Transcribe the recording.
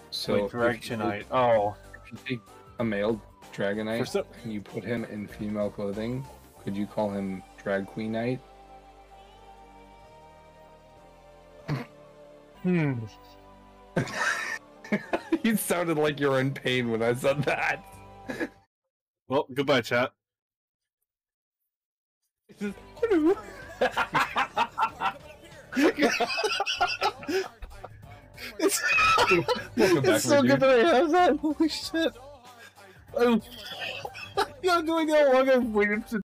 So Wait, DragQUEENite. Oh. if you take a male DragQUEENite and you put him in female clothing, could you call him DragQUEENite? You sounded like you were in pain when I said that. Well, goodbye, chat. Hello. It's so good that I have that. Holy shit. I'm doing it long. I've waited to